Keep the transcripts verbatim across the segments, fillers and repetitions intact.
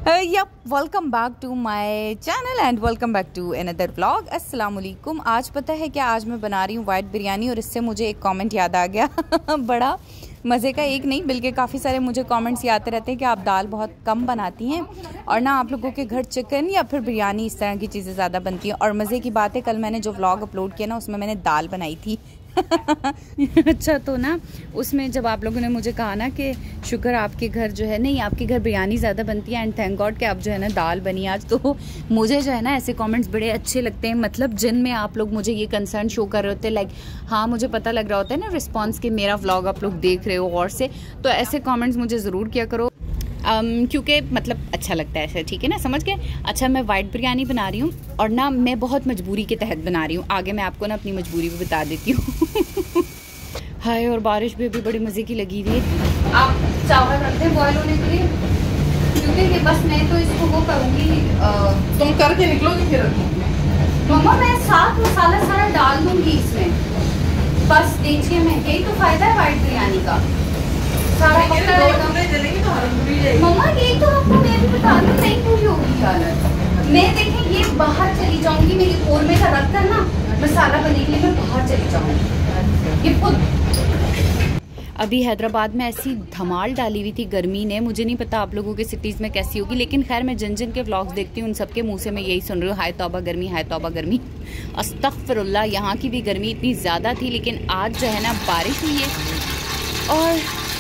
Yup welcome back to my channel and welcome back to another vlog. अस्सलाम वालेकुम। आज पता है क्या, आज मैं बना रही हूँ वाइट बिरयानी और इससे मुझे एक कमेंट याद आ गया बड़ा मज़े का, एक नहीं बल्कि काफ़ी सारे मुझे कमेंट्स आते रहते हैं कि आप दाल बहुत कम बनाती हैं और ना आप लोगों के घर चिकन या फिर बिरयानी इस तरह की चीज़ें ज़्यादा बनती हैं। और मज़े की बात है, कल मैंने जो व्लॉग अपलोड किया ना उसमें मैंने दाल बनाई थी अच्छा, तो ना उसमें जब आप लोगों ने मुझे कहा ना कि शुक्र आपके घर जो है नहीं आपके घर बिरयानी ज़्यादा बनती है एंड थैंक गॉड कि आप जो है ना दाल बनी आज, तो मुझे जो है ना ऐसे कमेंट्स बड़े अच्छे लगते हैं, मतलब जिनमें आप लोग मुझे ये कंसर्न शो कर रहे होते हैं। लाइक हाँ, मुझे पता लग रहा होता है ना रिस्पॉन्स के मेरा व्लॉग आप लोग देख रहे हो और से, तो ऐसे कॉमेंट्स मुझे ज़रूर किया करो Um, क्योंकि मतलब अच्छा लगता है ऐसे, ठीक है ना, समझ गए। अच्छा, मैं वाइट बिरयानी बना रही हूँ और ना मैं बहुत मजबूरी के तहत बना रही हूँ। आगे मैं आपको ना अपनी मजबूरी भी बता देती हूँ हाय, और बारिश भी अभी बड़ी मज़े की लगी हुई है। आप चावल रखते हैं बॉयल होने के लिए, क्योंकि ये बस मैं तो इसको वो करूँगी, तुम करके निकलोगे फिर मम्मा मैं साथ मसाला सारा डाल दूँगी इसमें, बस देखिए मैं, यही तो फ़ायदा है वाइट बिरयानी का, सारा पकड़ा रहेगा। मम्मा ये तो आपको मैं भी बता दूं नहीं पूरी होगी हालत। मैं देखें ये बाहर चली जाऊंगी, मेरी कोरमे का रख कर ना मसाला बनने के लिए मैं बाहर चली जाऊंगी। ये खुद अभी हैदराबाद में ऐसी धमाल डाली हुई थी गर्मी ने, मुझे नहीं पता आप लोगों के सिटीज़ में कैसी होगी, लेकिन खैर मैं जिन जिन के व्लॉग्स देखती हूँ उन सबके मुंह से मैं यही सुन रही हूँ, हाय तौबा गर्मी, हाय तौबा गर्मी। अस्तगफिरुल्लाह, यहाँ की भी गर्मी इतनी ज़्यादा थी, लेकिन आज जो है ना बारिश हुई है। और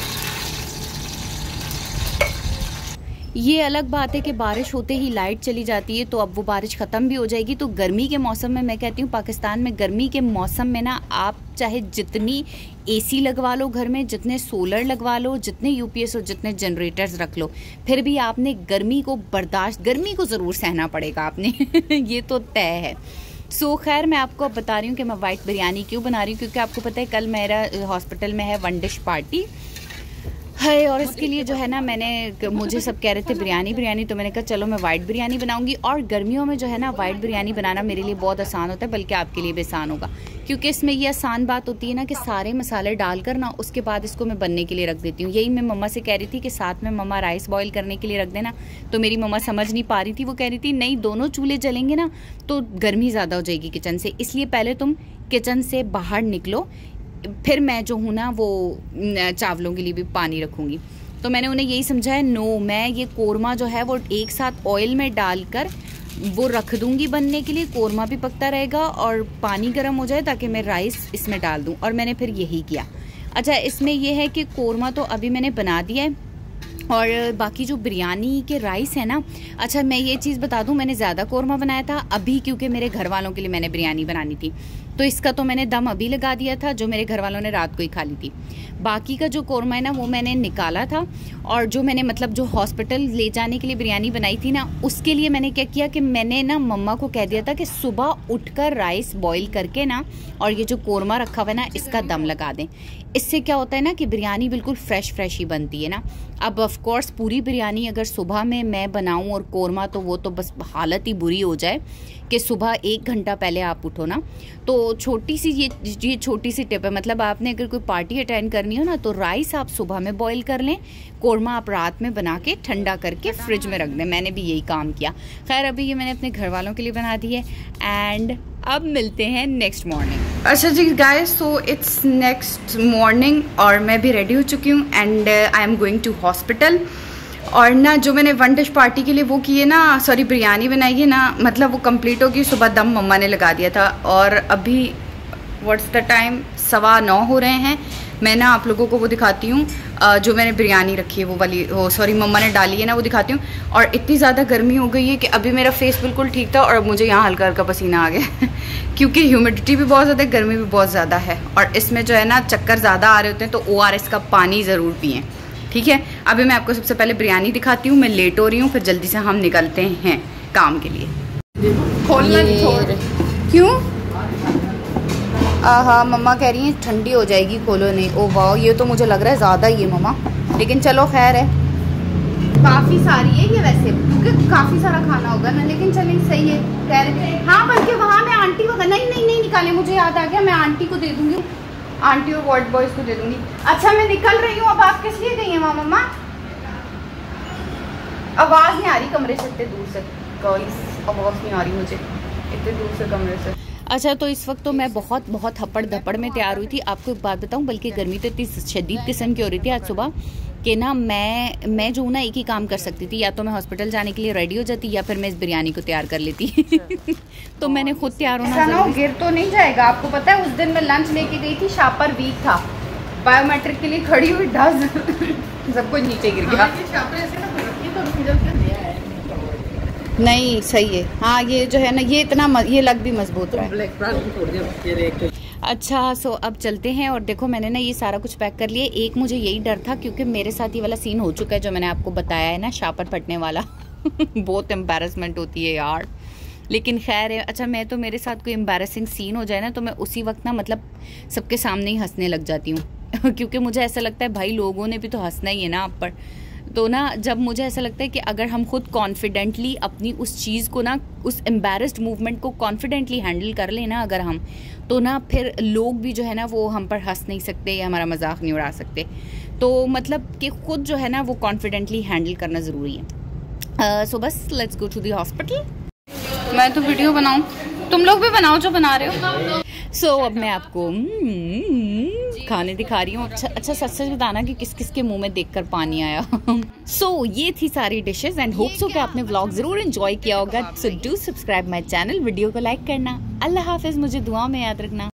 ये अलग बात है कि बारिश होते ही लाइट चली जाती है, तो अब वो बारिश ख़त्म भी हो जाएगी। तो गर्मी के मौसम में मैं कहती हूँ, पाकिस्तान में गर्मी के मौसम में ना आप चाहे जितनी एसी लगवा लो घर में, जितने सोलर लगवा लो, जितने यूपीएस और जितने जनरेटर्स रख लो, फिर भी आपने गर्मी को बर्दाश्त, गर्मी को ज़रूर सहना पड़ेगा आपने ये तो तय है। सो so, खैर मैं आपको अब बता रही हूँ कि मैं वाइट बिरयानी क्यों बना रही हूँ, क्योंकि आपको पता है कल मेरा हॉस्पिटल में है वन डिश पार्टी है, और इसके लिए जो है ना मैंने, मुझे सब कह रहे थे बिरयानी बिरयानी, तो मैंने कहा चलो मैं वाइट बिरयानी बनाऊंगी। और गर्मियों में जो है ना वाइट बिरयानी बनाना मेरे लिए बहुत आसान होता है, बल्कि आपके लिए भी आसान होगा, क्योंकि इसमें ये आसान बात होती है ना कि सारे मसाले डालकर ना उसके बाद इसको मैं बनने के लिए रख देती हूँ। यही मैं मम्मा से कह रही थी कि साथ में मम्मा राइस बॉईल करने के लिए रख देना, तो मेरी मम्मा समझ नहीं पा रही थी, वो कह रही थी नहीं दोनों चूल्हे जलेंगे ना तो गर्मी ज़्यादा हो जाएगी किचन से, इसलिए पहले तुम किचन से बाहर निकलो, फिर मैं जो हूँ ना वो चावलों के लिए भी पानी रखूँगी। तो मैंने उन्हें यही समझाया, नो मैं ये कोरमा जो है वो एक साथ ऑयल में डालकर वो रख दूँगी बनने के लिए, कोरमा भी पकता रहेगा और पानी गर्म हो जाए ताकि मैं राइस इसमें डाल दूँ, और मैंने फिर यही किया। अच्छा, इसमें यह है कि कोरमा तो अभी मैंने बना दिया है, और बाकी जो बिरयानी के राइस है ना, अच्छा मैं ये चीज़ बता दूं, मैंने ज़्यादा कोरमा बनाया था अभी, क्योंकि मेरे घर वालों के लिए मैंने बिरयानी बनानी थी, तो इसका तो मैंने दम अभी लगा दिया था, जो मेरे घर वालों ने रात को ही खा ली थी। बाकी का जो कोरमा है ना वो मैंने निकाला था, और जो मैंने मतलब जो हॉस्पिटल ले जाने के लिए बिरयानी बनाई थी ना, उसके लिए मैंने क्या किया कि मैंने ना मम्मा को कह दिया था कि सुबह उठकर राइस बॉईल करके ना और ये जो कोरमा रखा हुआ है ना इसका दम लगा दें। इससे क्या होता है ना कि बिरयानी बिल्कुल फ्रेश फ्रेश ही बनती है ना। अब ऑफ कोर्स पूरी बिरयानी अगर सुबह में मैं बनाऊं और कोरमा, तो वो तो बस हालत ही बुरी हो जाए कि सुबह एक घंटा पहले आप उठो ना। तो छोटी सी ये ये छोटी सी टिप है, मतलब आपने अगर कोई पार्टी अटेंड करनी हो ना तो राइस आप सुबह में बॉईल कर लें, कोरमा आप रात में बना के ठंडा करके फ्रिज में रख दें। मैंने भी यही काम किया। खैर अभी ये मैंने अपने घर वालों के लिए बना दी है, एंड अब मिलते हैं नेक्स्ट मॉर्निंग। अच्छा जी guys, so it's next morning और मैं भी रेडी हो चुकी हूँ and I am going to hospital. और ना जो मैंने वन डिश पार्टी के लिए वो किए ना, सॉरी बिरयानी बनाई है ना, मतलब वो कंप्लीट होगी, सुबह दम मम्मा ने लगा दिया था, और अभी व्हाट्स द टाइम, सवा नौ हो रहे हैं। मैं ना आप लोगों को वो दिखाती हूँ जो मैंने बिरयानी रखी है वो वाली, वो सॉरी मम्मा ने डाली है ना, वो दिखाती हूँ। और इतनी ज़्यादा गर्मी हो गई है कि अभी मेरा फेस बिल्कुल ठीक था और मुझे यहाँ हल्का हल्का पसीना आ गया क्योंकि ह्यूमिडिटी भी बहुत ज़्यादा है, गर्मी भी बहुत ज़्यादा है, और इसमें जो है ना चक्कर ज़्यादा आ रहे होते हैं, तो ओ आर एस का पानी ज़रूर पिएँ, ठीक है। अभी मैं आपको सबसे पहले बिरयानी दिखाती हूँ, मैं लेट हो रही हूँ, फिर जल्दी से हम निकलते हैं काम के लिए। खोलना छोड़, क्यों? हाँ मम्मा कह रही हैं ठंडी हो जाएगी, खोलो नहीं। ओ वाह, ये तो मुझे लग रहा है ज़्यादा ही है मम्मा, लेकिन चलो खैर है, काफ़ी सारी है ये वैसे, क्योंकि काफ़ी सारा खाना होगा ना, लेकिन चलिए सही है। कह रहे हाँ, बल्कि वहाँ मैं आंटी को, नहीं नहीं नहीं निकाले, मुझे याद आ गया, मैं आंटी को दे दूँगी, आंटी और वार्ड बॉयज़ को दे दूँगी। अच्छा मैं निकल रही हूँ, अब आप किस लिए गई हैं वहाँ मम्मा? आवाज़ नहीं आ रही कमरे से इतने दूर से, गाइस आवाज़ नहीं आ रही मुझे इतने दूर से कमरे से। अच्छा, तो इस वक्त तो मैं बहुत बहुत हपड़ धपड़ में तैयार हुई थी। आपको एक बात बताऊं, बल्कि गर्मी तो इतनी शदीद किस्म की हो रही थी आज सुबह कि ना मैं मैं जो ना एक ही काम कर सकती थी, या तो मैं हॉस्पिटल जाने के लिए रेडी हो जाती या फिर मैं इस बिरयानी को तैयार कर लेती। तो मैंने खुद तैयार होना ना, गिर तो नहीं जाएगा। आपको पता है उस दिन मैं लंच लेके गई थी, शापर वीक था, बायोमेट्रिक के लिए खड़ी हुई ढस सब कुछ नीचे गिर गया। नहीं सही है, हाँ ये जो है ना ये इतना मज, ये लग भी मजबूत रहा है। अच्छा, सो अब चलते हैं। और देखो मैंने ना ये सारा कुछ पैक कर लिया। एक मुझे यही डर था क्योंकि मेरे साथ ये वाला सीन हो चुका है जो मैंने आपको बताया है ना, शापर फटने वाला। बहुत एम्बैरेसमेंट होती है यार, लेकिन खैर है। अच्छा, मैं तो मेरे साथ कोई एम्बैरेसिंग सीन हो जाए ना तो मैं उसी वक्त ना मतलब सबके सामने ही हंसने लग जाती हूँ। क्योंकि मुझे ऐसा लगता है भाई लोगों ने भी तो हंसना ही है ना आप पर। तो ना जब मुझे ऐसा लगता है कि अगर हम खुद कॉन्फिडेंटली अपनी उस चीज़ को ना, उस एम्बैरेस्ड मूवमेंट को कॉन्फिडेंटली हैंडल कर लें ना अगर हम, तो ना फिर लोग भी जो है ना वो हम पर हंस नहीं सकते या हमारा मजाक नहीं उड़ा सकते। तो मतलब कि खुद जो है ना वो कॉन्फिडेंटली हैंडल करना ज़रूरी है। सो बस let's go to the hospital. मैं तो वीडियो बनाऊं, तुम लोग भी बनाओ जो बना रहे हो। सो so, अब मैं आपको खाने दिखा रही हूँ। अच्छा अच्छा सच सच बताना कि किस किस के मुंह में देखकर पानी आया। सो so, ये थी सारी डिशेस एंड होप सो कि आपने व्लॉग जरूर एंजॉय किया होगा। So do subscribe my channel, video को लाइक करना। अल्लाह हाफिज, मुझे दुआ में याद रखना।